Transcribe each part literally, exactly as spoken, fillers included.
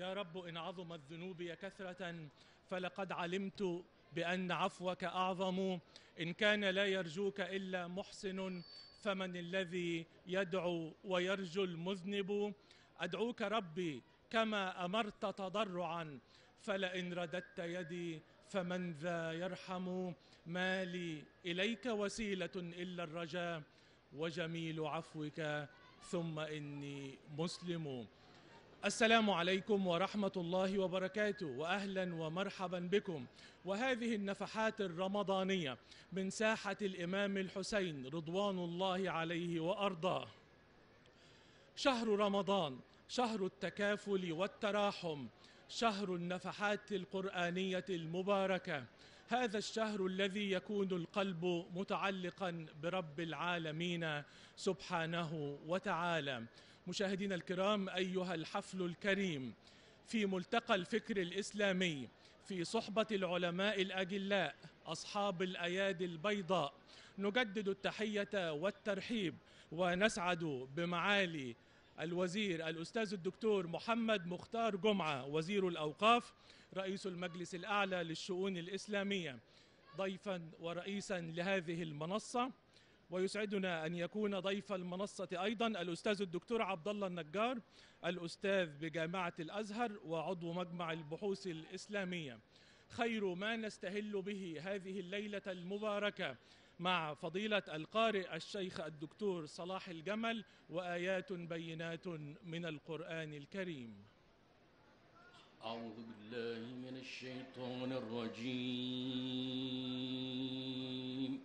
يا رب إن عظمت ذنوبي كثرة فلقد علمت بأن عفوك أعظم. إن كان لا يرجوك إلا محسن فمن الذي يدعو ويرجو المذنب؟ أدعوك ربي كما أمرت تضرعا، فلئن رددت يدي فمن ذا يرحم؟ ما لي إليك وسيلة إلا الرجاء وجميل عفوك ثم إني مسلم. السلام عليكم ورحمة الله وبركاته، وأهلا ومرحبا بكم. وهذه النفحات الرمضانية من ساحة الإمام الحسين رضوان الله عليه وأرضاه. شهر رمضان شهر التكافل والتراحم، شهر النفحات القرآنية المباركة. هذا الشهر الذي يكون القلب متعلقا برب العالمين سبحانه وتعالى. مشاهدينا الكرام، أيها الحفل الكريم في ملتقى الفكر الإسلامي في صحبة العلماء الأجلاء أصحاب الأيادي البيضاء، نجدد التحية والترحيب ونسعد بمعالي الوزير الأستاذ الدكتور محمد مختار جمعة وزير الأوقاف رئيس المجلس الأعلى للشؤون الإسلامية ضيفا ورئيسا لهذه المنصة. ويسعدنا أن يكون ضيف المنصة أيضا الأستاذ الدكتور عبد الله النجار، الأستاذ بجامعة الأزهر وعضو مجمع البحوث الإسلامية. خير ما نستهل به هذه الليلة المباركة مع فضيلة القارئ الشيخ الدكتور صلاح الجمل وآيات بينات من القرآن الكريم. أعوذ بالله من الشيطان الرجيم.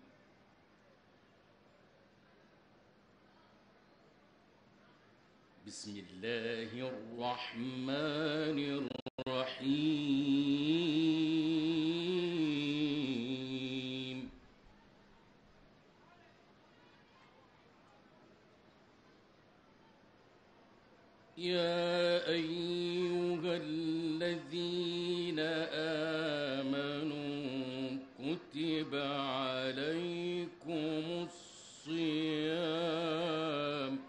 بسم الله الرحمن الرحيم. يا أيها الذين آمنوا كتب عليكم الصيام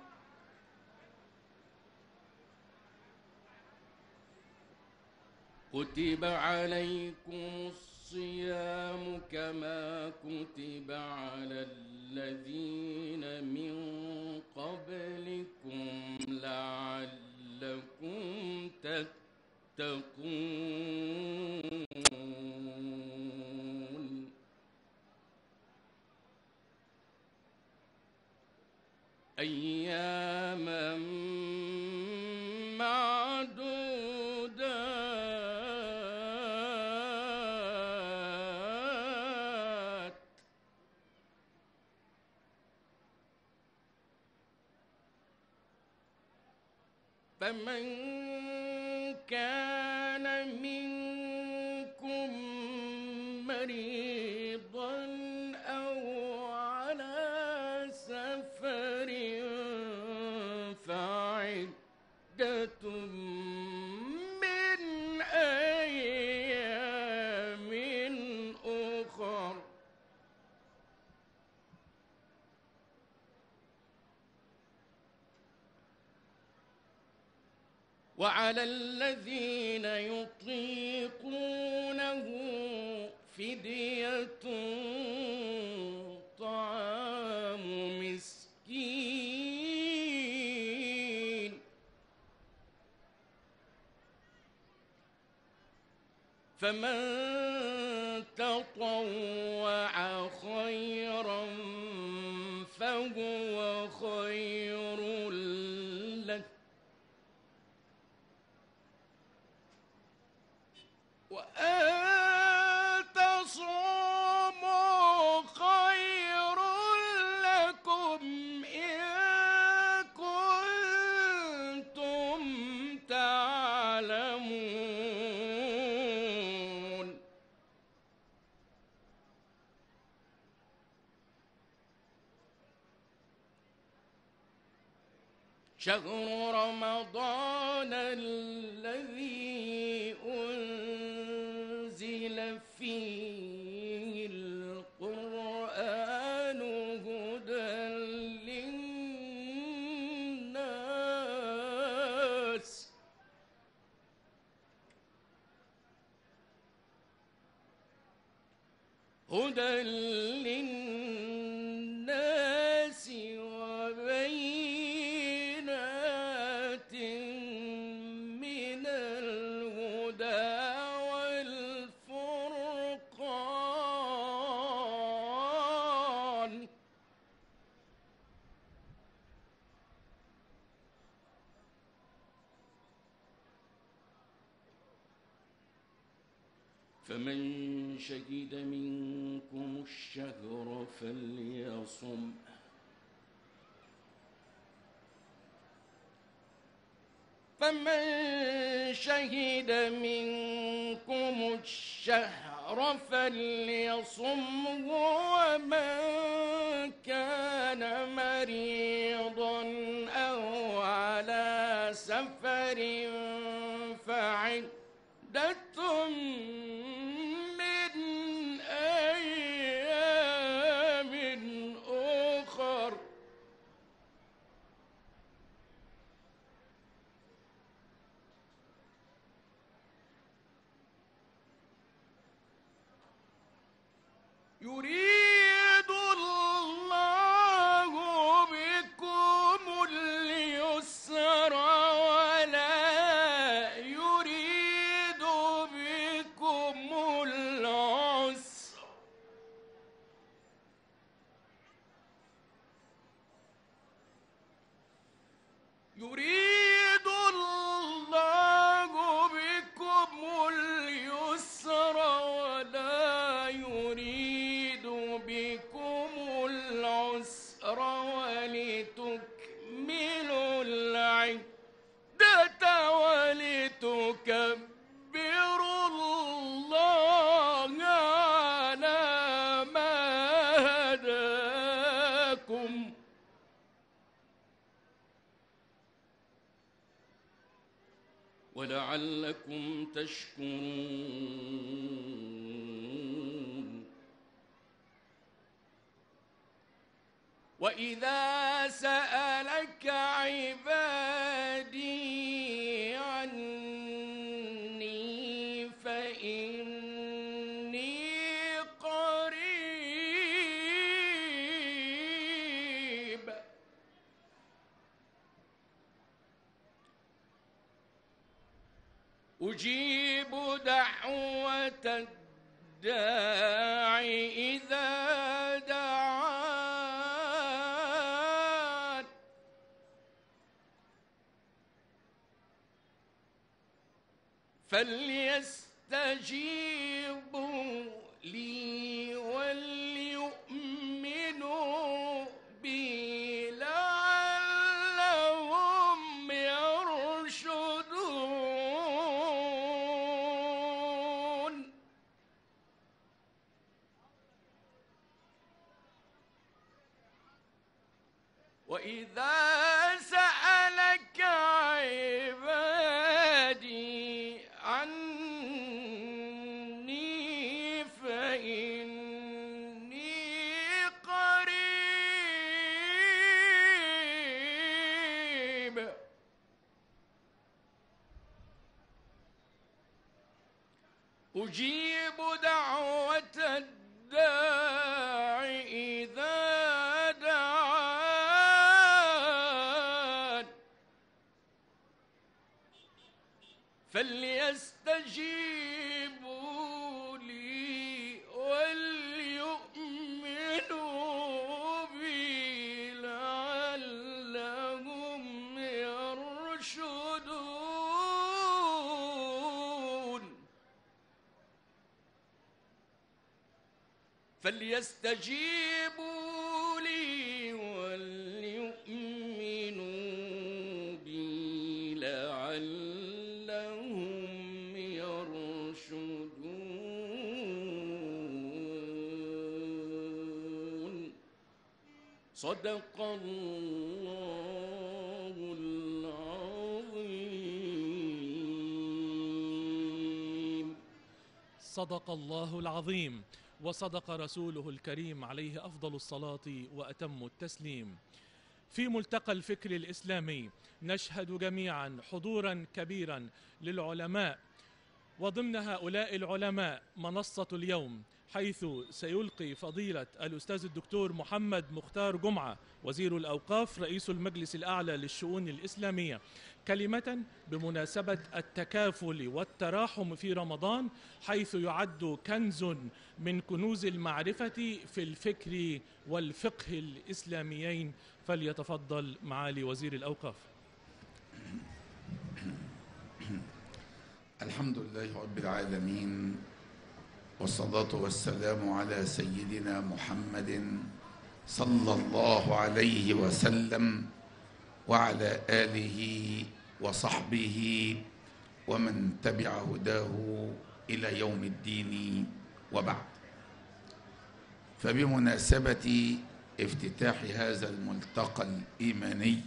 كتب عليكم الصيام كما كتب على الذين من قبلكم لعلكم تتقون. أياما معدودات فمن كان منكم مريضا أو على سفر فعدة من أيام أخر. وعلى الذين يطيقونه فدية طعام مسكين فمن تطوع خيرا فهو خير له وأن تصوموا خير لكم إن كنتم تعلمون. شهر رمضان الذي أنزل فيه القرآن هدى للناس هدى للناس وبينات من الهدى والفرقان. فمن شهد منكم الشهر فليصم. فمن شهد منكم الشهر فليصم، ومن كان مريضا أو على سفر فعدة من أيام أخر. يريد الله بكم اليسر ولا يريد بكم العسر. يريد الله بكم اليسر ولا يريد بكم العسر ولتكملوا العدة ولتكبروا الله على ما هداكم ولعلكم تشكرون. وإذا سألك عبادي عني فإني قريب أجيب دعوة الداع إذا دعان فليستجيبوا لي وليؤمنوا بي لعلهم يرشدون. وإذا سألك عبادي عني فإني قريب أجيب دعوة الداع إذا دعان فليستجيبوا لي وليؤمنوا بي لعلهم يرشدون. فليستجيبوا لي وليؤمنوا بي لعلهم يرشدون. صدق الله العظيم. صدق الله العظيم وصدق رسوله الكريم عليه أفضل الصلاة وأتم التسليم. في ملتقى الفكر الإسلامي نشهد جميعا حضورا كبيرا للعلماء، وضمن هؤلاء العلماء منصة اليوم حيث سيلقي فضيلة الأستاذ الدكتور محمد مختار جمعة وزير الأوقاف رئيس المجلس الأعلى للشؤون الإسلامية كلمة بمناسبة التكافل والتراحم في رمضان، حيث يعد كنز من كنوز المعرفة في الفكر والفقه الإسلاميين. فليتفضل معالي وزير الأوقاف. الحمد لله رب العالمين، والصلاة والسلام على سيدنا محمد صلى الله عليه وسلم وعلى آله وصحبه ومن تبع هداه إلى يوم الدين، وبعد. فبمناسبة افتتاح هذا الملتقى الإيماني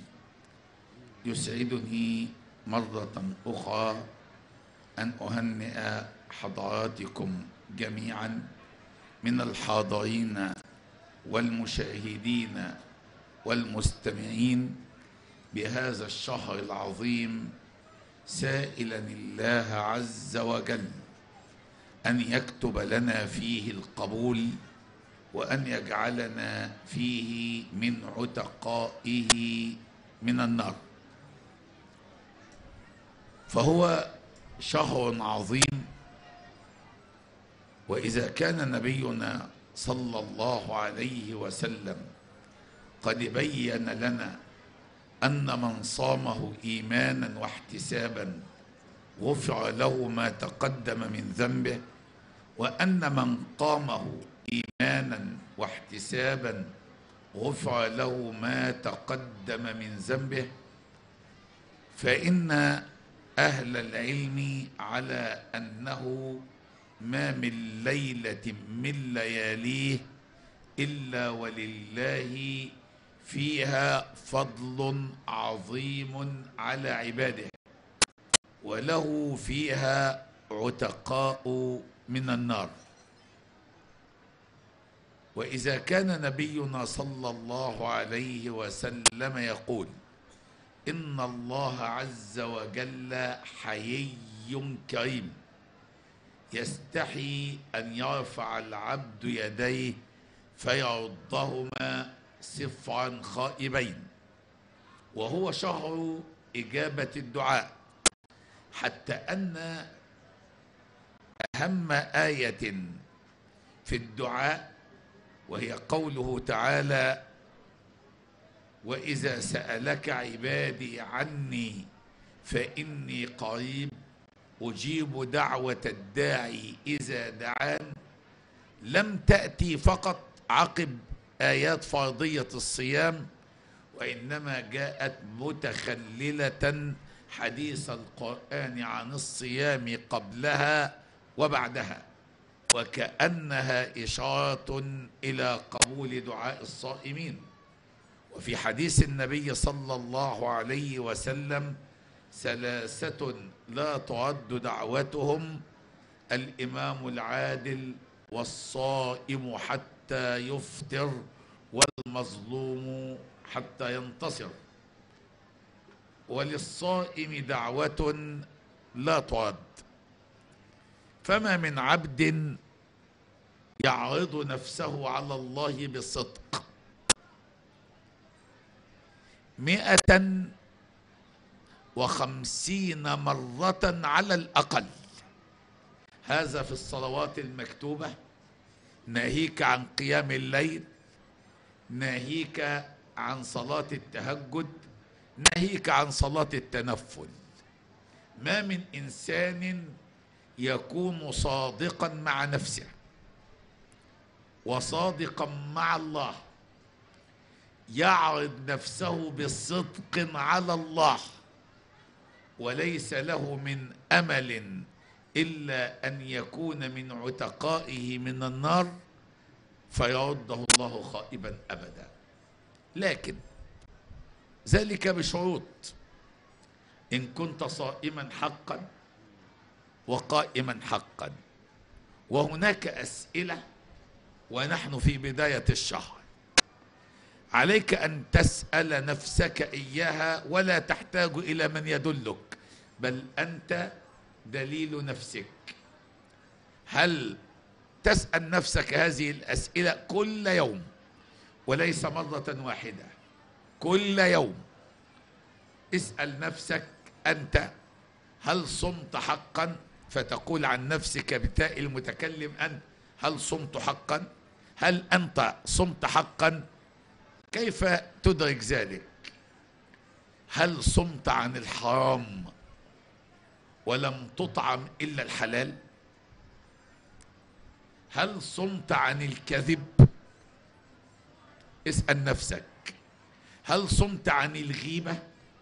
يسعدني مرة أخرى أن أهنئ حضراتكم جميعا من الحاضرين والمشاهدين والمستمعين بهذا الشهر العظيم، سائلا الله عز وجل أن يكتب لنا فيه القبول، وأن يجعلنا فيه من عتقائه من النار. فهو شهر عظيم، وإذا كان نبينا صلى الله عليه وسلم قد بين لنا أن من صامه إيمانا واحتسابا غفر له ما تقدم من ذنبه، وأن من قامه إيمانا واحتسابا غفر له ما تقدم من ذنبه، فإن أهل العلم على أنه ما من ليلة من لياليه إلا ولله فيها فضل عظيم على عباده، وله فيها عتقاء من النار. وإذا كان نبينا صلى الله عليه وسلم يقول إن الله عز وجل حيي كريم يستحي أن يرفع العبد يديه فيردهما صفرا خائبين، وهو شهر إجابة الدعاء، حتى أن أهم آية في الدعاء وهي قوله تعالى وإذا سألك عبادي عني فإني قريب أجيب دعوة الداعي إذا دعان، لم تأتي فقط عقب آيات فرضية الصيام، وإنما جاءت متخللة حديث القرآن عن الصيام قبلها وبعدها، وكأنها إشارة إلى قبول دعاء الصائمين. وفي حديث النبي صلى الله عليه وسلم ثلاثة لا ترد دعوتهم: الإمام العادل، والصائم حتى يفطر، والمظلوم حتى ينتصر. وللصائم دعوة لا ترد، فما من عبد يعرض نفسه على الله بصدق مئة وخمسين مرة على الأقل، هذا في الصلوات المكتوبة، ناهيك عن قيام الليل، ناهيك عن صلاة التهجد، ناهيك عن صلاة التنفل. ما من إنسان يكون صادقا مع نفسه وصادقا مع الله، يعرض نفسه بصدق على الله، وليس له من أمل إلا أن يكون من عتقائه من النار، فيرده الله خائبا أبدا. لكن ذلك بشروط: إن كنت صائما حقا وقائما حقا. وهناك أسئلة ونحن في بداية الشهر عليك أن تسأل نفسك إياها، ولا تحتاج إلى من يدلك، بل أنت دليل نفسك. هل تسأل نفسك هذه الأسئلة كل يوم، وليس مرة واحدة، كل يوم. اسأل نفسك أنت: هل صمت حقا؟ فتقول عن نفسك بتاء المتكلم أنت: هل صمت حقا؟ هل أنت صمت حقا؟ كيف تدرك ذلك؟ هل صمت عن الحرام ولم تطعم إلا الحلال؟ هل صمت عن الكذب؟ اسأل نفسك. هل صمت عن الغيبة؟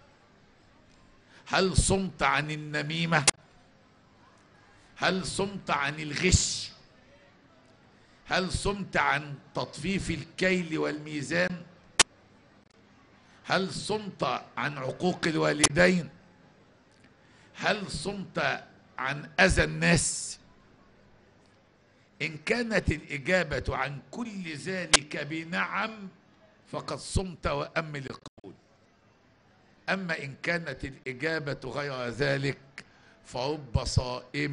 هل صمت عن النميمة؟ هل صمت عن الغش؟ هل صمت عن تطفيف الكيل والميزان؟ هل صمت عن عقوق الوالدين؟ هل صمت عن أذى الناس؟ إن كانت الإجابة عن كل ذلك بنعم فقد صمت وأمل القبول. أما إن كانت الإجابة غير ذلك فرب صائم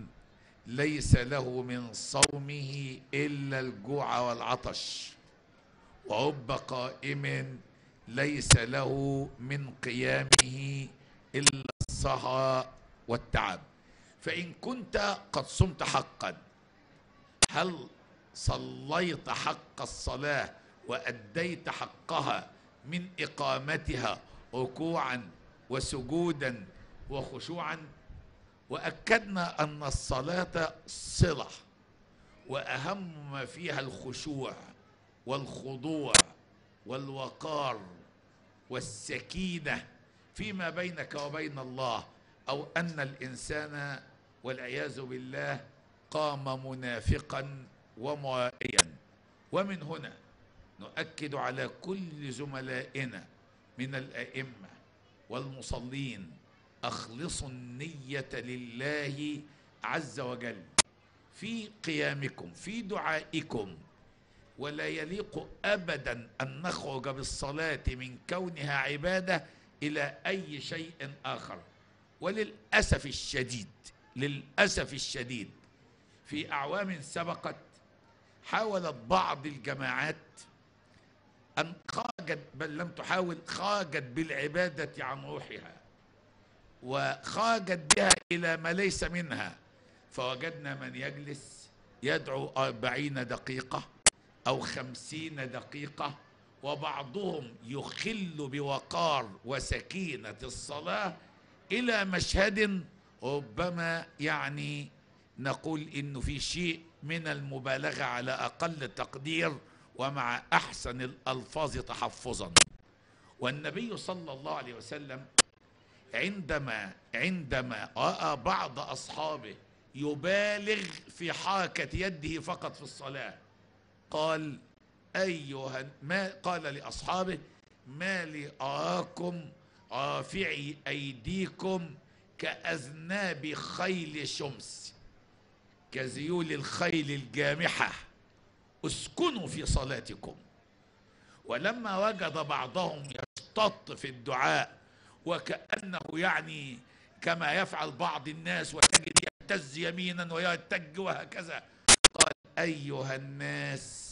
ليس له من صومه إلا الجوع والعطش، ورب قائم ليس له من قيامه إلا السهر والتعب. فإن كنت قد صمت حقا، هل صليت حق الصلاة وأديت حقها من إقامتها ركوعا وسجودا وخشوعا؟ وأكدنا أن الصلاة صلة، وأهم ما فيها الخشوع والخضوع والوقار والسكينة فيما بينك وبين الله، أو أن الإنسان والعياذ بالله قام منافقا ومرائيا. ومن هنا نؤكد على كل زملائنا من الأئمة والمصلين: أخلصوا النية لله عز وجل في قيامكم، في دعائكم. ولا يليق أبدا أن نخرج بالصلاة من كونها عبادة إلى أي شيء آخر. وللأسف الشديد، للأسف الشديد في أعوام سبقت حاولت بعض الجماعات أن خرجت، بل لم تحاول، خرجت بالعبادة عن روحها وخرجت بها إلى ما ليس منها. فوجدنا من يجلس يدعو أربعين دقيقة أو خمسين دقيقة، وبعضهم يخل بوقار وسكينة الصلاة إلى مشهد ربما يعني نقول إنه في شيء من المبالغة على أقل تقدير ومع أحسن الألفاظ تحفظا. والنبي صلى الله عليه وسلم عندما عندما رأى بعض أصحابه يبالغ في حركة يده فقط في الصلاة قال: أيها ما قال لأصحابه: ما لي أراكم رافعي أيديكم كأذناب خيل شمس، كذيول الخيل الجامحة، اسكنوا في صلاتكم. ولما وجد بعضهم يشتط في الدعاء وكأنه يعني كما يفعل بعض الناس، وتجد يهتز يمينا ويتج وهكذا، قال: أيها الناس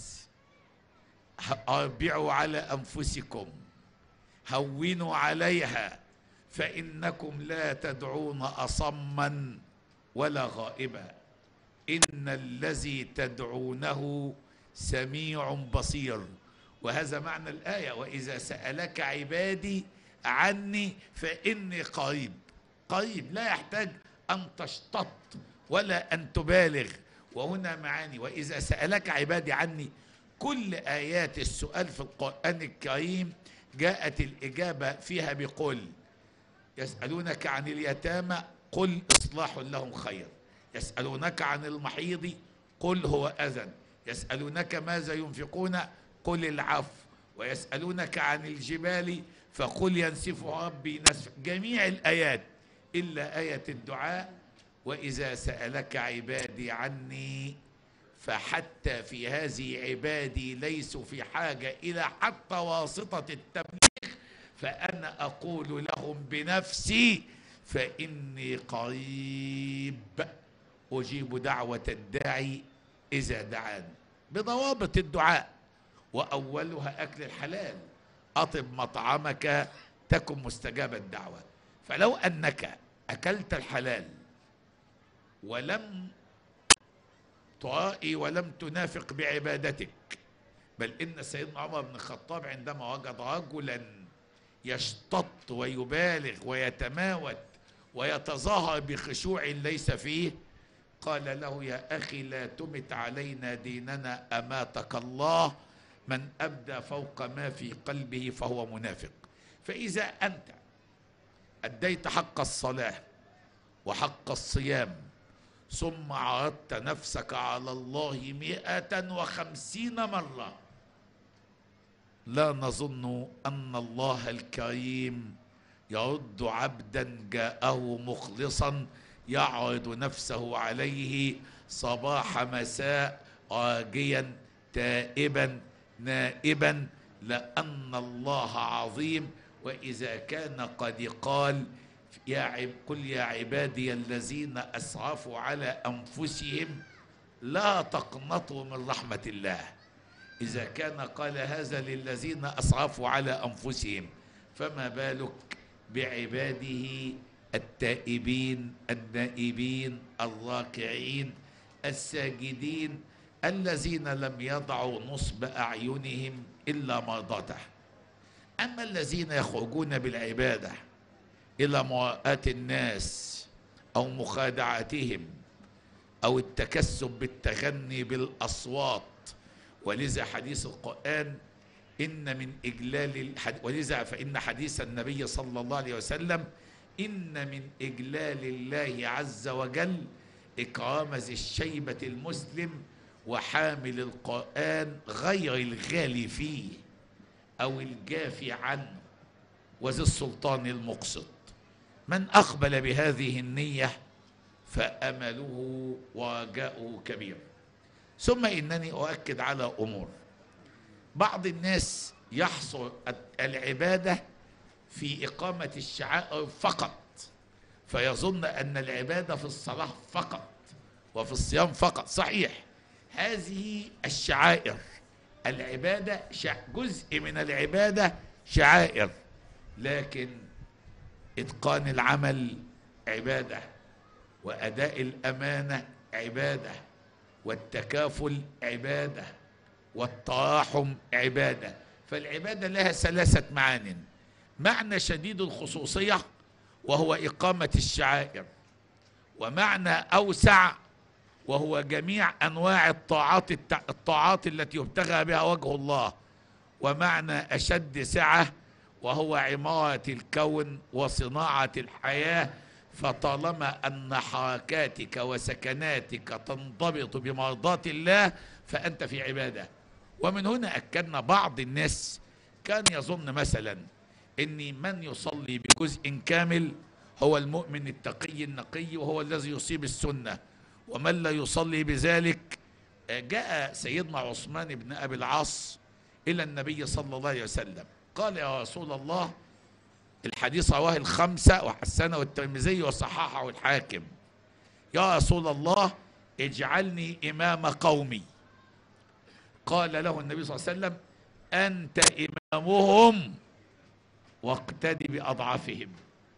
أربعوا على أنفسكم، هونوا عليها، فإنكم لا تدعون أصما ولا غائبا، إن الذي تدعونه سميع بصير. وهذا معنى الآية: وإذا سألك عبادي عني فإني قريب. قريب، لا يحتاج أن تشتط ولا أن تبالغ. وهنا معاني: وإذا سألك عبادي عني، كل آيات السؤال في القرآن الكريم جاءت الإجابة فيها بقل. يسألونك عن اليتامى قل إصلاح لهم خير، يسألونك عن المحيض قل هو أذى، يسألونك ماذا ينفقون قل العفو، ويسألونك عن الجبال فقل ينسفها ربي نسفا. جميع الآيات إلا آية الدعاء: وإذا سألك عبادي عني، فحتى في هذه عبادي ليسوا في حاجة إلى حتى واسطة التبليغ، فأنا أقول لهم بنفسي: فإني قريب أجيب دعوة الداعي إذا دعان بضوابط الدعاء، وأولها أكل الحلال. أطب مطعمك تكن مستجاب الدعوة. فلو أنك أكلت الحلال ولم تعائي ولم تنافق بعبادتك، بل إن سيدنا عمر بن الخطاب عندما وجد رجلا يشتط ويبالغ ويتماوت ويتظاهر بخشوع ليس فيه، قال له: يا أخي لا تمت علينا ديننا أماتك الله، من أبدى فوق ما في قلبه فهو منافق. فإذا أنت أديت حق الصلاة وحق الصيام ثم عرضت نفسك على الله مئة وخمسين مرة، لا نظن أن الله الكريم يرد عبدا جاءه مخلصا يعرض نفسه عليه صباح مساء راجيا تائبا نائبا، لأن الله عظيم. وإذا كان قد قال: يا عب قل يا عبادي الذين أسرفوا على أنفسهم لا تقنطوا من رحمة الله، إذا كان قال هذا للذين أسرفوا على أنفسهم، فما بالك بعباده التائبين النائبين الراكعين الساجدين الذين لم يضعوا نصب أعينهم إلا مرضاته. أما الذين يخرجون بالعبادة إلى مراءة الناس أو مخادعتهم أو التكسب بالتغني بالأصوات، ولذا حديث القرآن إن من إجلال ولذا فإن حديث النبي صلى الله عليه وسلم إن من إجلال الله عز وجل إكرام ذي الشيبة المسلم وحامل القرآن غير الغالي فيه أو الجافي عنه وذي السلطان المقسط. من أقبل بهذه النية فأمله ورجاؤه كبير. ثم إنني أؤكد على أمور. بعض الناس يحصر العبادة في إقامة الشعائر فقط، فيظن أن العبادة في الصلاة فقط وفي الصيام فقط. صحيح، هذه الشعائر العبادة جزء من العبادة شعائر، لكن إتقان العمل عبادة، وأداء الأمانة عبادة، والتكافل عبادة، والتراحم عبادة. فالعبادة لها ثلاثة معان: معنى شديد الخصوصية وهو إقامة الشعائر، ومعنى أوسع وهو جميع أنواع الطاعات الطاعات التي يبتغى بها وجه الله، ومعنى أشد سعة وهو عمارة الكون وصناعة الحياة. فطالما أن حركاتك وسكناتك تنضبط بمرضاة الله فأنت في عبادة. ومن هنا أكدنا بعض الناس كان يظن مثلا أن من يصلي بجزء كامل هو المؤمن التقي النقي وهو الذي يصيب السنة، ومن لا يصلي بذلك. جاء سيدنا عثمان بن أبي العاص إلى النبي صلى الله عليه وسلم قال: يا رسول الله، الحديث رواه الخمسة وحسنه الترمذي وصححه الحاكم، يا رسول الله اجعلني إمام قومي. قال له النبي صلى الله عليه وسلم: أنت إمامهم واقتدي بأضعافهم،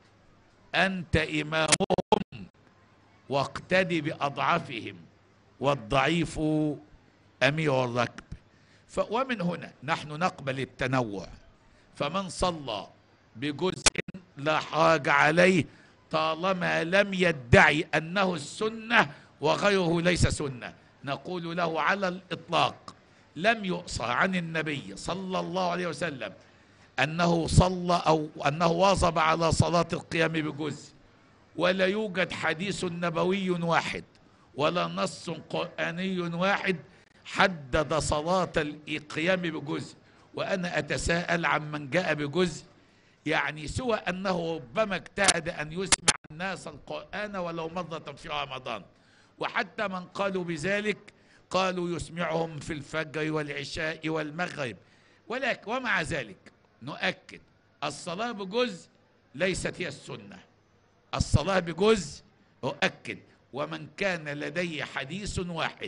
أنت إمامهم واقتدي بأضعافهم، والضعيف أمير الركب. ومن هنا نحن نقبل التنوع، فمن صلى بجزء لا حرج عليه طالما لم يدعي أنه السنة وغيره ليس سنة. نقول له على الإطلاق لم يؤصر عن النبي صلى الله عليه وسلم أنه صلى أو أنه واظب على صلاة القيام بجزء، ولا يوجد حديث نبوي واحد ولا نص قرآني واحد حدد صلاة القيام بجزء. وأنا أتساءل عن من جاء بجزء، يعني سوى أنه ربما اجتهد أن يسمع الناس القرآن ولو مرة في رمضان، وحتى من قالوا بذلك قالوا يسمعهم في الفجر والعشاء والمغرب. ولكن ومع ذلك نؤكد الصلاة بجزء ليست هي السنة، الصلاة بجزء أؤكد. ومن كان لديه حديث واحد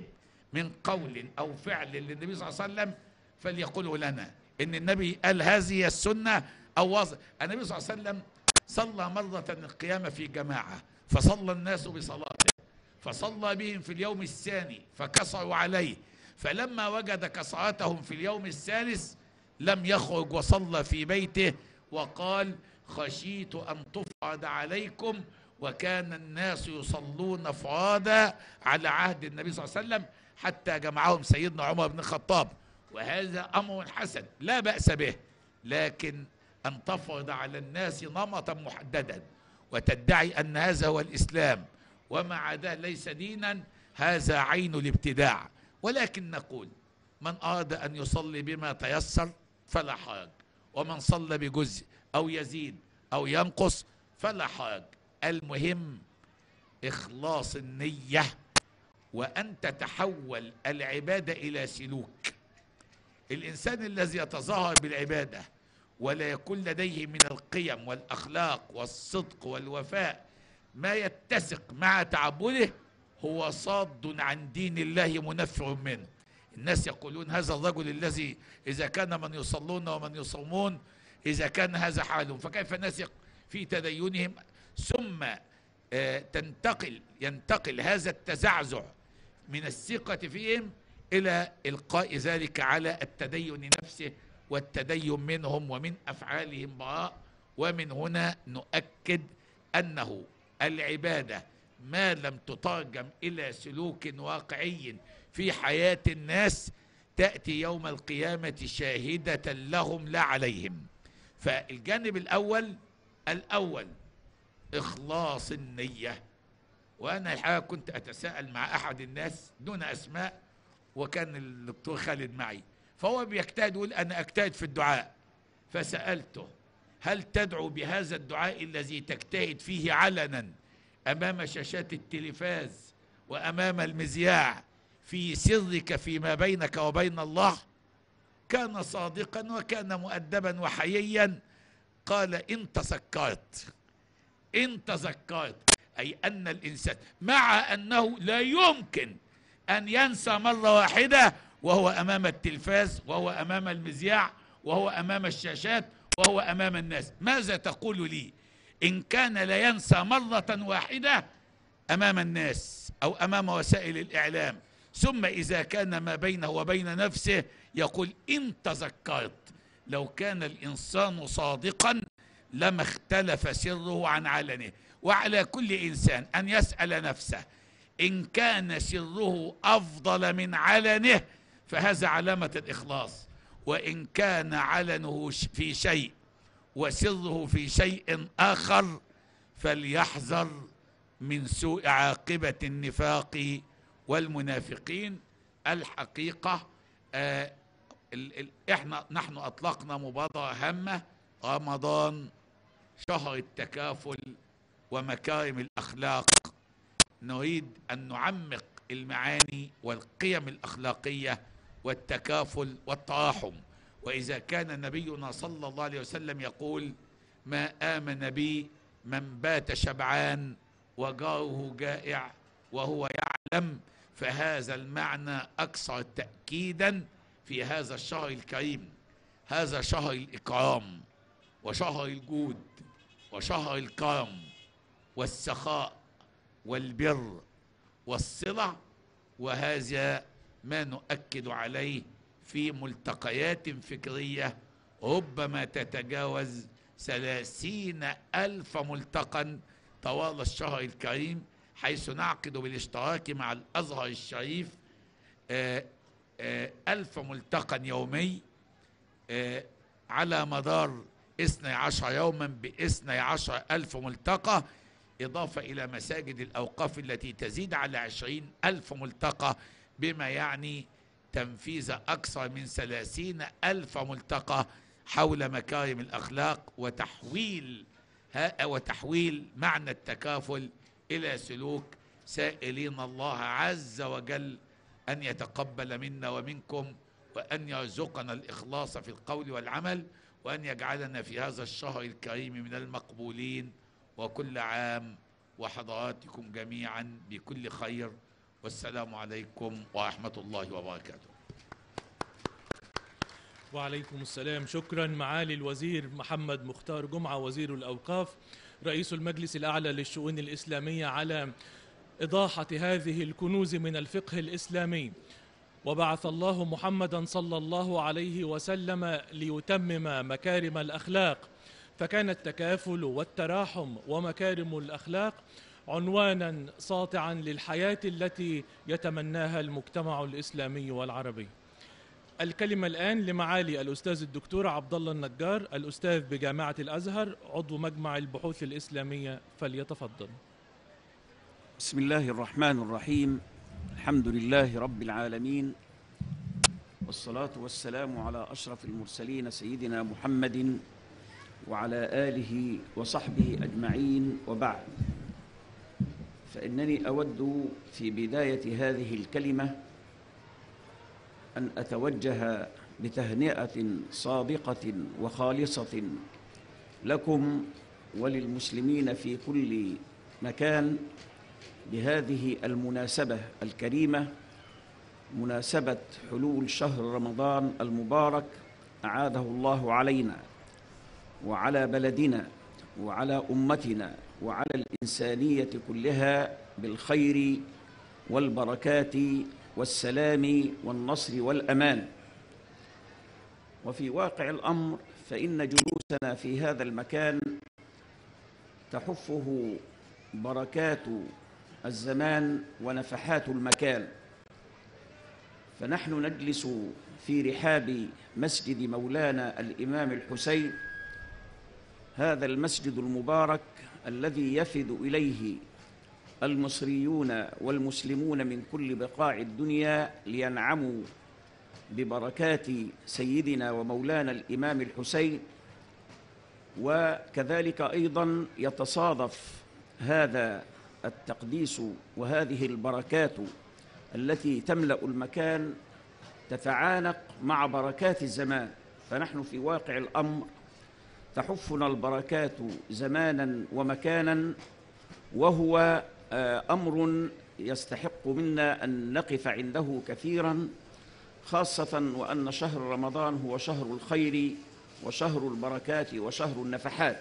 من قول أو فعل للنبي صلى الله عليه وسلم فليقوله لنا. إن النبي قال هذه السنة أو وصل. النبي صلى الله عليه وسلم صلى مرة القيامة في جماعة فصلى الناس بصلاته، فصلى بهم في اليوم الثاني فكسروا عليه، فلما وجد كسرتهم في اليوم الثالث لم يخرج وصلى في بيته وقال خشيت أن تفرض عليكم، وكان الناس يصلون فرادا على عهد النبي صلى الله عليه وسلم حتى جمعهم سيدنا عمر بن الخطاب. وهذا أمر حسن لا بأس به، لكن أن تفرض على الناس نمطا محددا وتدعي أن هذا هو الإسلام وما عداه ليس دينا، هذا عين الابتداع. ولكن نقول من أراد أن يصلي بما تيسر فلا حرج، ومن صلى بجزء أو يزيد أو ينقص فلا حرج. المهم إخلاص النية وأن تتحول العبادة إلى سلوك. الإنسان الذي يتظاهر بالعبادة ولا يكون لديه من القيم والأخلاق والصدق والوفاء ما يتسق مع تعبده هو صاد عن دين الله منفر منه. الناس يقولون هذا الرجل الذي إذا كان من يصلون ومن يصومون إذا كان هذا حالهم فكيف الناس في تدينهم، ثم تنتقل ينتقل هذا التزعزع من الثقة فيهم إلى إلقاء ذلك على التدين نفسه والتدين منهم ومن أفعالهم براء. ومن هنا نؤكد أنه العبادة ما لم تترجم إلى سلوك واقعي في حياة الناس تأتي يوم القيامة شاهدة لهم لا عليهم. فالجانب الأول الأول إخلاص النية. وأنا الحقيقة كنت أتساءل مع أحد الناس دون أسماء وكان الدكتور خالد معي، فهو بيجتهد يقول أنا أجتهد في الدعاء، فسألته هل تدعو بهذا الدعاء الذي تجتهد فيه علنا أمام شاشات التلفاز وأمام المذياع في سرك فيما بينك وبين الله؟ كان صادقا وكان مؤدبا وحييا. قال إن تذكرت إن تذكرت أي أن الإنسان مع أنه لا يمكن أن ينسى مرة واحدة وهو أمام التلفاز وهو أمام المذياع وهو أمام الشاشات وهو أمام الناس، ماذا تقول لي إن كان لا ينسى مرة واحدة أمام الناس أو أمام وسائل الإعلام، ثم إذا كان ما بينه وبين نفسه يقول إن تذكرت. لو كان الإنسان صادقا لما اختلف سره عن علنه. وعلى كل إنسان أن يسأل نفسه إن كان سره أفضل من علنه فهذا علامة الإخلاص، وإن كان علنه في شيء وسره في شيء آخر فليحذر من سوء عاقبة النفاق والمنافقين. الحقيقة آه ال ال احنا نحن أطلقنا مبادرة هامة، رمضان شهر التكافل ومكارم الأخلاق. نريد أن نعمق المعاني والقيم الأخلاقية والتكافل والتراحم. وإذا كان نبينا صلى الله عليه وسلم يقول ما آمن بي من بات شبعان وجاره جائع وهو يعلم، فهذا المعنى أكثر تأكيدا في هذا الشهر الكريم. هذا شهر الإكرام وشهر الجود وشهر الكرم والسخاء والبر والصلة، وهذا ما نؤكد عليه في ملتقيات فكرية ربما تتجاوز ثلاثين ألف ملتقى طوال الشهر الكريم، حيث نعقد بالاشتراك مع الأزهر الشريف آآ آآ ألف ملتقى يومي على مدار اثني عشر يوما باثني عشر ألف ملتقى، إضافة إلى مساجد الأوقاف التي تزيد على عشرين ألف ملتقى، بما يعني تنفيذ أكثر من ثلاثين ألف ملتقى حول مكارم الأخلاق وتحويل وتحويل معنى التكافل إلى سلوك، سائلين الله عز وجل أن يتقبل منا ومنكم وأن يرزقنا الإخلاص في القول والعمل، وأن يجعلنا في هذا الشهر الكريم من المقبولين. وكل عام وحضراتكم جميعا بكل خير، والسلام عليكم ورحمة الله وبركاته. وعليكم السلام. شكرا معالي الوزير محمد مختار جمعة وزير الأوقاف رئيس المجلس الأعلى للشؤون الإسلامية على إيضاحة هذه الكنوز من الفقه الإسلامي. وبعث الله محمدا صلى الله عليه وسلم ليتمم مكارم الأخلاق، فكان التكافل والتراحم ومكارم الأخلاق عنوانا ساطعا للحياة التي يتمناها المجتمع الإسلامي والعربي. الكلمة الآن لمعالي الأستاذ الدكتور عبد الله النجار، الأستاذ بجامعة الأزهر، عضو مجمع البحوث الإسلامية، فليتفضل. بسم الله الرحمن الرحيم. الحمد لله رب العالمين، والصلاة والسلام على أشرف المرسلين سيدنا محمد وعلى آله وصحبه أجمعين، وبعد، فإنني أود في بداية هذه الكلمة أن أتوجه بتهنئة صادقة وخالصة لكم وللمسلمين في كل مكان بهذه المناسبة الكريمة، مناسبة حلول شهر رمضان المبارك، أعاده الله علينا وعلى بلدنا وعلى أمتنا وعلى الإنسانية كلها بالخير والبركات والسلام والنصر والأمان. وفي واقع الأمر فإن جلوسنا في هذا المكان تحفه بركات الزمان ونفحات المكان، فنحن نجلس في رحاب مسجد مولانا الإمام الحسين، هذا المسجد المبارك الذي يفد إليه المصريون والمسلمون من كل بقاع الدنيا لينعموا ببركات سيدنا ومولانا الإمام الحسين. وكذلك أيضا يتصادف هذا التقديس وهذه البركات التي تملأ المكان تتعانق مع بركات الزمان، فنحن في واقع الأمر تحفنا البركات زمانا ومكانا، وهو أمر يستحق منا أن نقف عنده كثيرا، خاصة وأن شهر رمضان هو شهر الخير وشهر البركات وشهر النفحات.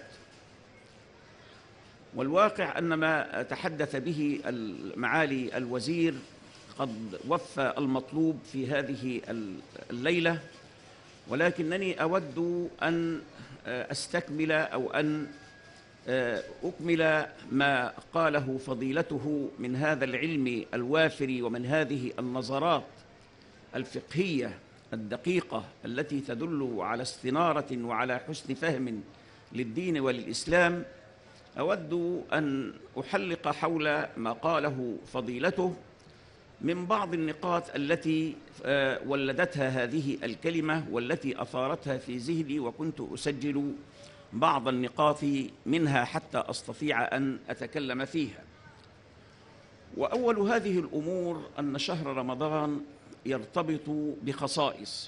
والواقع أن ما تحدث به معالي الوزير قد وفى المطلوب في هذه الليلة، ولكنني أود أن أستكمل أو أن أكمل ما قاله فضيلته من هذا العلم الوافر ومن هذه النظرات الفقهية الدقيقة التي تدل على استنارة وعلى حسن فهم للدين وللإسلام. أود أن أحلق حول ما قاله فضيلته من بعض النقاط التي ولدتها هذه الكلمة والتي أثارتها في ذهني، وكنت أسجل بعض النقاط منها حتى أستطيع أن أتكلم فيها. وأول هذه الأمور أن شهر رمضان يرتبط بخصائص،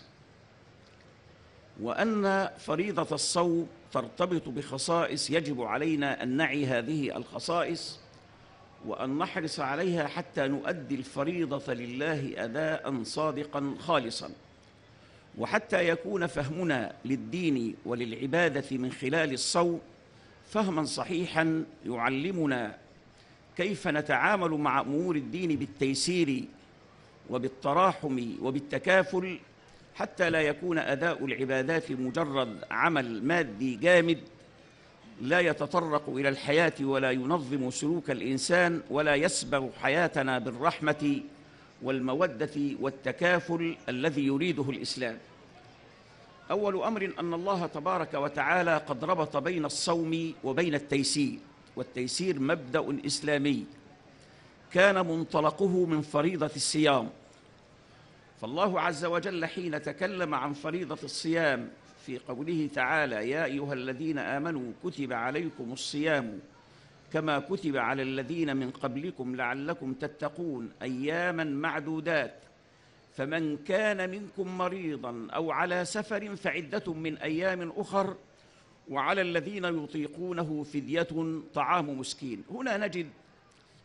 وأن فريضة الصوم ترتبط بخصائص يجب علينا أن نعي هذه الخصائص وأن نحرص عليها حتى نؤدي الفريضة لله أداء صادقا خالصا، وحتى يكون فهمنا للدين وللعبادة من خلال الصوم فهما صحيحا يعلمنا كيف نتعامل مع أمور الدين بالتيسير وبالتراحم وبالتكافل، حتى لا يكون أداء العبادات مجرد عمل مادي جامد لا يتطرق إلى الحياة ولا ينظم سلوك الإنسان ولا يسبغ حياتنا بالرحمة والمودة والتكافل الذي يريده الإسلام. أول أمر أن الله تبارك وتعالى قد ربط بين الصوم وبين التيسير، والتيسير مبدأ إسلامي كان منطلقه من فريضة الصيام. فالله عز وجل حين تكلم عن فريضة الصيام في قوله تعالى: يا أيها الذين آمنوا كتب عليكم الصيام كما كتب على الذين من قبلكم لعلكم تتقون أياما معدودات، فمن كان منكم مريضا أو على سفر فعدة من أيام أخر وعلى الذين يطيقونه فدية طعام مسكين. هنا نجد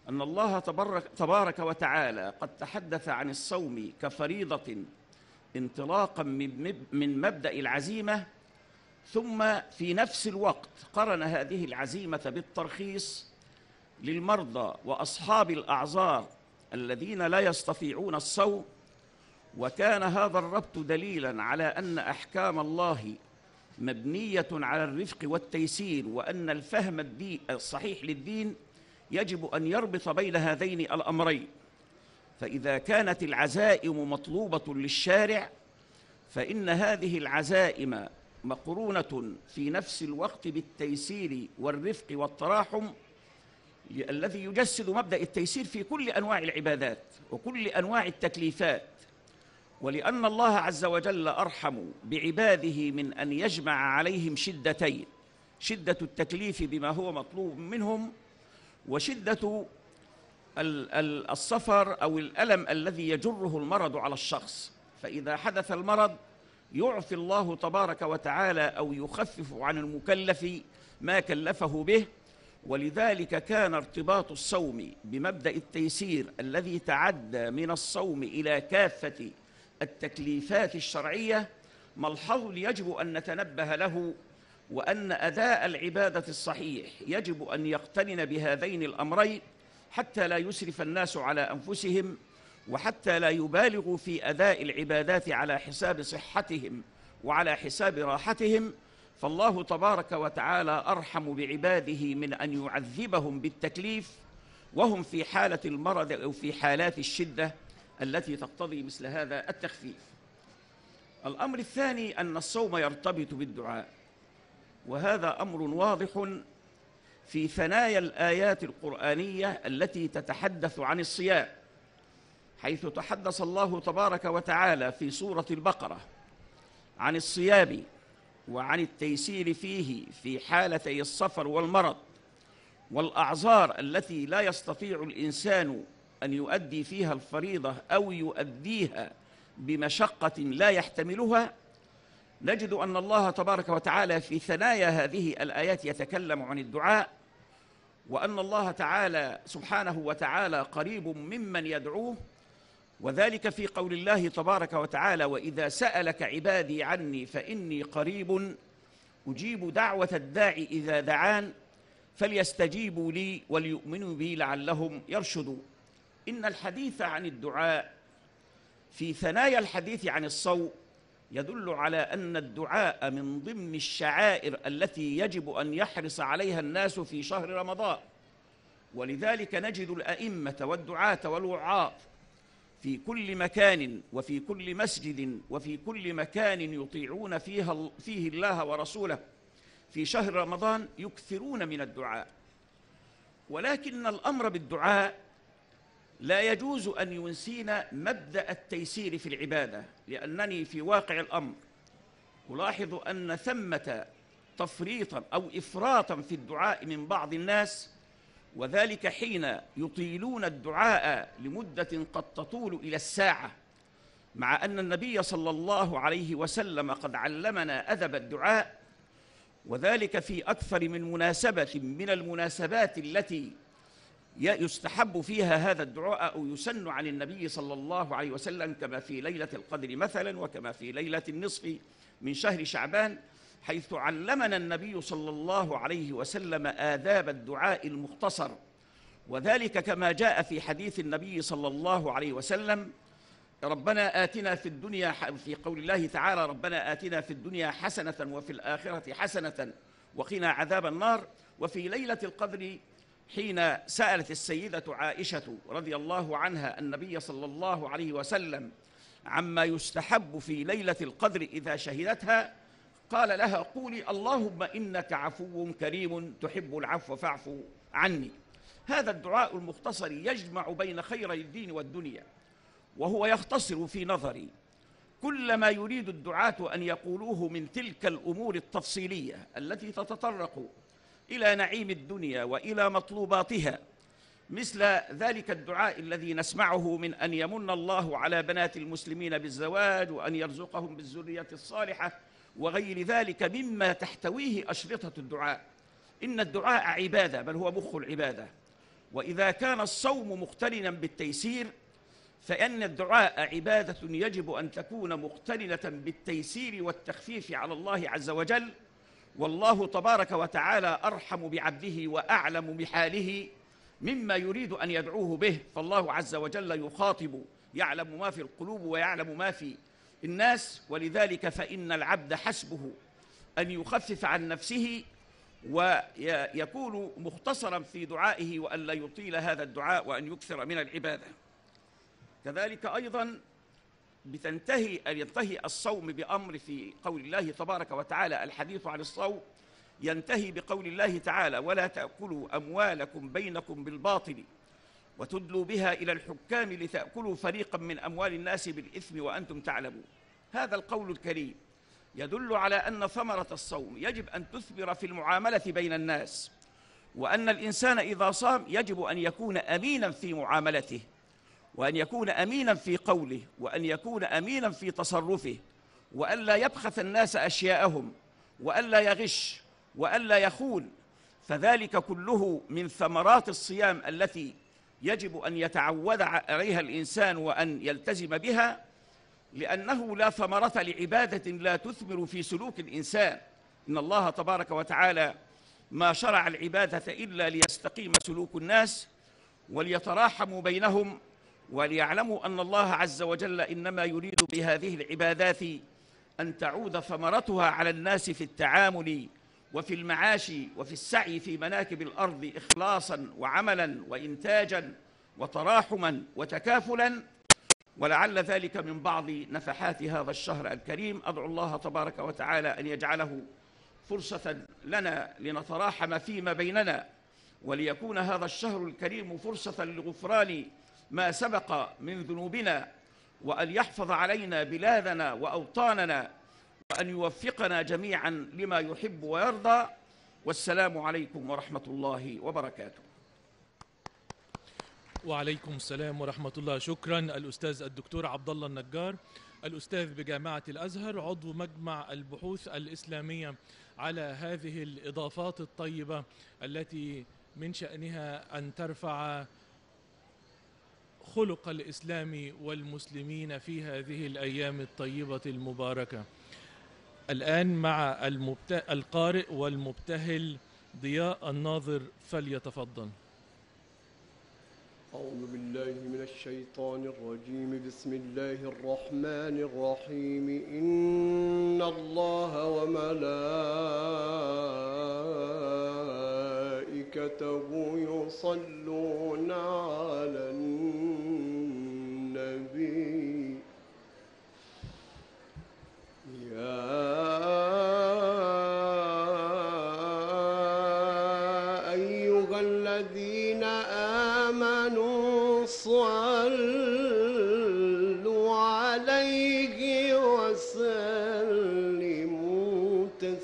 أن الله تبارك, تبارك وتعالى قد تحدث عن الصوم كفريضة انطلاقا من مبدأ العزيمة، ثم في نفس الوقت قرن هذه العزيمة بالترخيص للمرضى وأصحاب الأعذار الذين لا يستطيعون الصوم. وكان هذا الربط دليلا على أن أحكام الله مبنية على الرفق والتيسير، وأن الفهم الصحيح للدين يجب أن يربط بين هذين الأمرين. فإذا كانت العزائم مطلوبة للشارع فإن هذه العزائم مقرونة في نفس الوقت بالتيسير والرفق والتراحم الذي يجسد مبدأ التيسير في كل أنواع العبادات وكل أنواع التكليفات. ولأن الله عز وجل أرحم بعباده من أن يجمع عليهم شدتين: شدة التكليف بما هو مطلوب منهم، وشدة السفر أو الألم الذي يجره المرض على الشخص. فإذا حدث المرض يعفي الله تبارك وتعالى أو يخفف عن المكلف ما كلفه به. ولذلك كان ارتباط الصوم بمبدأ التيسير الذي تعدى من الصوم إلى كافة التكليفات الشرعية ملحظ يجب أن نتنبه له، وأن أداء العبادة الصحيح يجب أن يقترن بهذين الأمرين حتى لا يسرف الناس على أنفسهم، وحتى لا يبالغوا في أداء العبادات على حساب صحتهم وعلى حساب راحتهم. فالله تبارك وتعالى أرحم بعباده من أن يعذبهم بالتكليف وهم في حالة المرض أو في حالات الشدة التي تقتضي مثل هذا التخفيف. الأمر الثاني أن الصوم يرتبط بالدعاء، وهذا أمر واضح في ثنايا الآيات القرآنية التي تتحدث عن الصيام، حيث تحدث الله تبارك وتعالى في سورة البقرة عن الصيام وعن التيسير فيه في حالتي السفر والمرض والأعذار التي لا يستطيع الإنسان أن يؤدي فيها الفريضة أو يؤديها بمشقة لا يحتملها. نجد أن الله تبارك وتعالى في ثنايا هذه الآيات يتكلم عن الدعاء، وأن الله تعالى سبحانه وتعالى قريب ممن يدعوه، وذلك في قول الله تبارك وتعالى: وإذا سألك عبادي عني فإني قريب أجيب دعوة الداعي إذا دعان فليستجيبوا لي وليؤمنوا بي لعلهم يرشدون. إن الحديث عن الدعاء في ثنايا الحديث عن الصوم يدل على أن الدعاء من ضمن الشعائر التي يجب أن يحرص عليها الناس في شهر رمضان. ولذلك نجد الأئمة والدعاة والوعاظ في كل مكان وفي كل مسجد وفي كل مكان يطيعون فيها فيه الله ورسوله في شهر رمضان يكثرون من الدعاء. ولكن الأمر بالدعاء لا يجوز أن ينسينا مبدأ التيسير في العبادة، لأنني في واقع الأمر ألاحظ أن ثمة تفريطا أو إفراطا في الدعاء من بعض الناس، وذلك حين يطيلون الدعاء لمدة قد تطول إلى الساعة، مع أن النبي صلى الله عليه وسلم قد علمنا أدب الدعاء، وذلك في أكثر من مناسبة من المناسبات التي يستحب فيها هذا الدعاء أو يسن عن النبي صلى الله عليه وسلم، كما في ليلة القدر مثلا، وكما في ليلة النصف من شهر شعبان، حيث علمنا النبي صلى الله عليه وسلم آداب الدعاء المختصر. وذلك كما جاء في حديث النبي صلى الله عليه وسلم: ربنا آتنا في الدنيا، في قول الله تعالى: ربنا آتنا في الدنيا حسنة وفي الآخرة حسنة وقنا عذاب النار. وفي ليلة القدر حين سألت السيدة عائشة رضي الله عنها النبي صلى الله عليه وسلم عما يستحب في ليلة القدر إذا شهدتها، قال لها: قولي اللهم إنك عفو كريم تحب العفو فاعف عني. هذا الدعاء المختصر يجمع بين خيري الدين والدنيا، وهو يختصر في نظري كل ما يريد الدعاة أن يقولوه من تلك الأمور التفصيلية التي تتطرق إلى نعيم الدنيا وإلى مطلوباتها، مثل ذلك الدعاء الذي نسمعه من أن يمن الله على بنات المسلمين بالزواج وأن يرزقهم بالذرية الصالحة وغير ذلك مما تحتويه أشرطة الدعاء. إن الدعاء عبادة، بل هو مخ العبادة، وإذا كان الصوم مقترنا بالتيسير فإن الدعاء عبادة يجب أن تكون مقترنة بالتيسير والتخفيف على الله عز وجل، والله تبارك وتعالى أرحم بعبده وأعلم بحاله مما يريد أن يدعوه به، فالله عز وجل يخاطب يعلم ما في القلوب ويعلم ما في الناس، ولذلك فإن العبد حسبه أن يخفف عن نفسه ويكون مختصرا في دعائه وأن لا يطيل هذا الدعاء وأن يكثر من العبادة. كذلك أيضا بتنتهي أن ينتهي الصوم بأمر في قول الله تبارك وتعالى، الحديث عن الصوم ينتهي بقول الله تعالى: ولا تأكلوا أموالكم بينكم بالباطل وتدلوا بها إلى الحكام لتأكلوا فريقا من أموال الناس بالإثم وأنتم تعلمون. هذا القول الكريم يدل على أن ثمرة الصوم يجب أن تثمر في المعاملة بين الناس، وأن الإنسان إذا صام يجب أن يكون أمينا في معاملته، وأن يكون أمينا في قوله، وأن يكون أمينا في تصرفه، وأن لا يبخس الناس أشياءهم، وأن لا يغش، وأن لا يخون، فذلك كله من ثمرات الصيام التي يجب أن يتعود عليها الإنسان وأن يلتزم بها، لأنه لا ثمرة لعبادة لا تثمر في سلوك الإنسان. إن الله تبارك وتعالى ما شرع العبادة إلا ليستقيم سلوك الناس وليتراحموا بينهم، وليعلموا أن الله عز وجل إنما يريد بهذه العبادات أن تعود ثمرتها على الناس في التعامل وفي المعاش وفي السعي في مناكب الأرض إخلاصا وعملا وإنتاجا وتراحما وتكافلا، ولعل ذلك من بعض نفحات هذا الشهر الكريم. أدعو الله تبارك وتعالى أن يجعله فرصة لنا لنتراحم فيما بيننا، وليكون هذا الشهر الكريم فرصة لغفران ما سبق من ذنوبنا، وأن يحفظ علينا بلادنا وأوطاننا، وأن يوفقنا جميعا لما يحب ويرضى. والسلام عليكم ورحمة الله وبركاته. وعليكم السلام ورحمة الله. شكرا الأستاذ الدكتور عبد الله النجار، الأستاذ بجامعة الأزهر، عضو مجمع البحوث الإسلامية، على هذه الإضافات الطيبة التي من شأنها أن ترفع خلق الإسلام والمسلمين في هذه الأيام الطيبة المباركة. الآن مع المبت... القارئ والمبتهل ضياء الناظر، فليتفضل. أعوذ بالله من الشيطان الرجيم. بسم الله الرحمن الرحيم. إن الله وملائكته يصلون على النبي يا أيها الذين آمنوا صلوا عليه وسلموا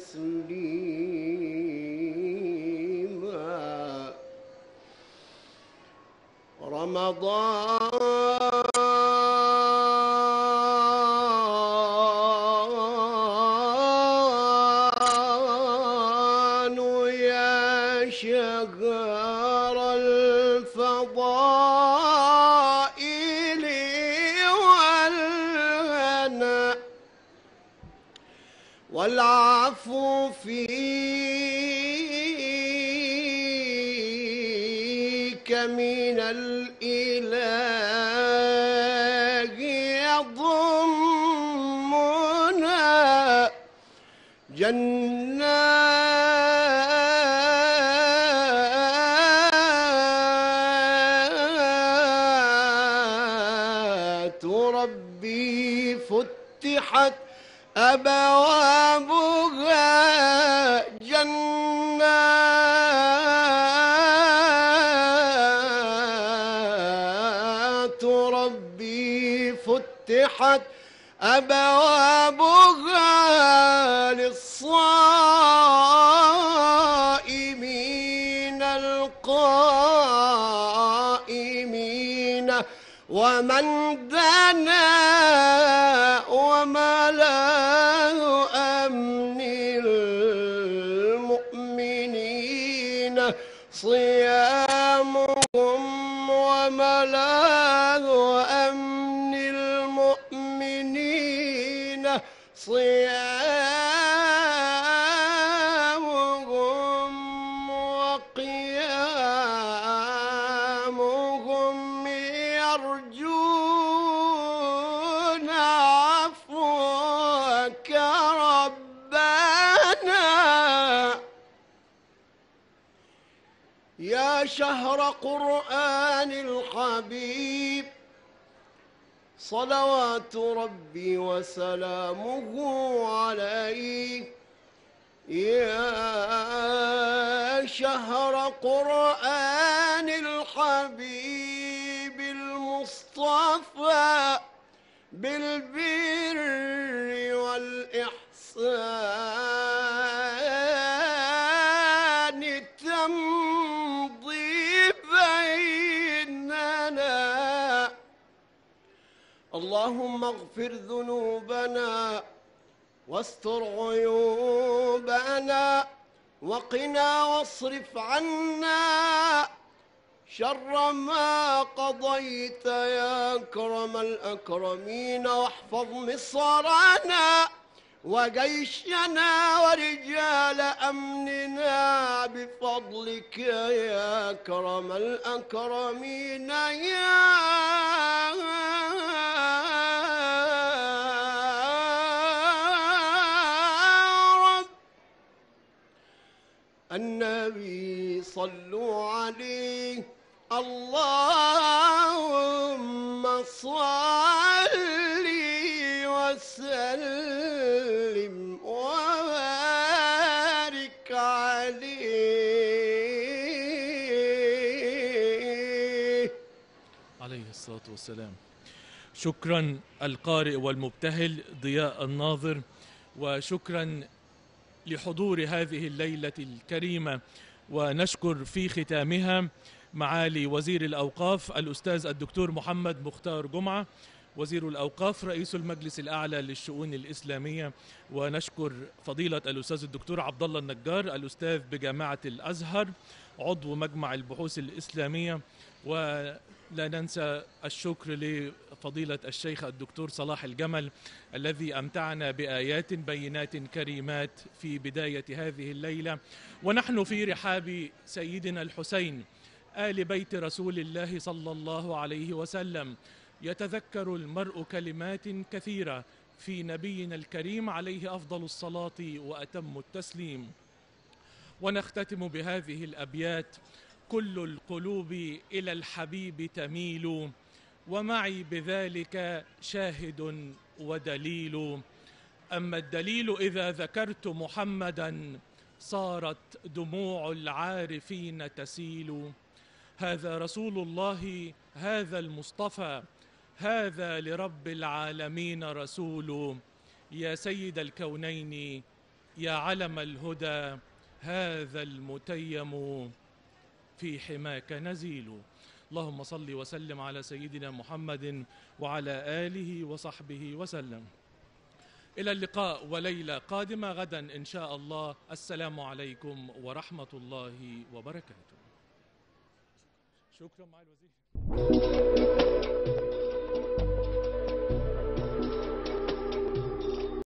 تسليما. رمضان يا شهر الفضائل والهنا والعفو فيك من الإله يضمنا جنات ربي فتحت أبوابها جنات ربي فتحت أبوابها للصائمين القائمين ومن دنا وملاه أمن المؤمنين صيامهم يا شهر قرآن الحبيب صلوات ربي وسلامه عليك يا شهر قرآن الحبيب المصطفى بالبر والإحسان تمضي بيننا اللهم اغفر ذنوبنا واستر عيوبنا وقنا واصرف عنا شر ما قضيت يا أكرم الأكرمين واحفظ مصرنا وجيشنا ورجال أمننا بفضلك يا أكرم الأكرمين يا رب. النبي صلوا عليه اللهم صل وسلم وبارك عليه عليه الصلاة والسلام. شكرا القارئ والمبتهل ضياء الناظر، وشكرا لحضور هذه الليلة الكريمة، ونشكر في ختامها معالي وزير الأوقاف الأستاذ الدكتور محمد مختار جمعة وزير الأوقاف رئيس المجلس الأعلى للشؤون الإسلامية، ونشكر فضيلة الأستاذ الدكتور عبد الله النجار الأستاذ بجامعة الأزهر عضو مجمع البحوث الإسلامية، ولا ننسى الشكر لفضيلة الشيخ الدكتور صلاح الجمل الذي أمتعنا بآيات بينات كريمات في بداية هذه الليلة. ونحن في رحاب سيدنا الحسين آل بيت رسول الله صلى الله عليه وسلم، يتذكر المرء كلمات كثيرة في نبينا الكريم عليه أفضل الصلاة وأتم التسليم، ونختتم بهذه الأبيات: كل القلوب إلى الحبيب تميل، ومعي بذلك شاهد ودليل. أما الدليل إذا ذكرت محمدا صارت دموع العارفين تسيل. هذا رسول الله، هذا المصطفى، هذا لرب العالمين رسول. يا سيد الكونين يا علم الهدى، هذا المتيم في حماك نزيل. اللهم صل وسلم على سيدنا محمد وعلى آله وصحبه وسلم. إلى اللقاء وليلة قادمة غدا إن شاء الله. السلام عليكم ورحمة الله وبركاته. شكرا مع الوزير.